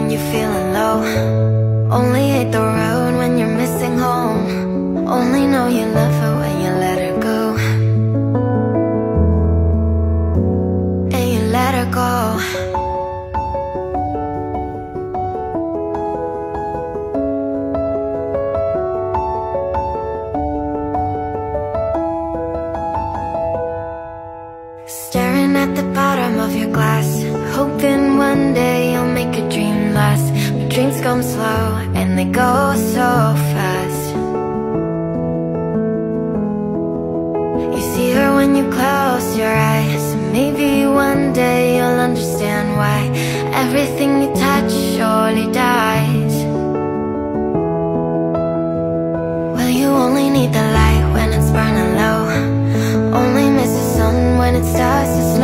when you're feeling low. Only hate the road when you're missing home. Only know you love her when you let her go. And you let her go. Staring at the bottom of your glass, hoping one day you'll make a dream last. But dreams come slow and they go so fast. You see her when you close your eyes. Maybe one day you'll understand why everything you touch surely dies. Well, you only need the light when it's burning low. Only miss the sun when it starts to snow.